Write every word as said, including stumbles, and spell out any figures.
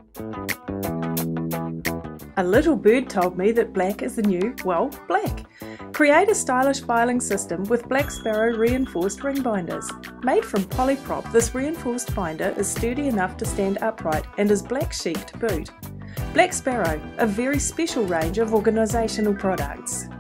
A little bird told me that black is the new, well, black. Create a stylish filing system with Black Sparrow reinforced ring binders. Made from polyprop, this reinforced binder is sturdy enough to stand upright and is black chic to boot. Black Sparrow, a very special range of organisational products.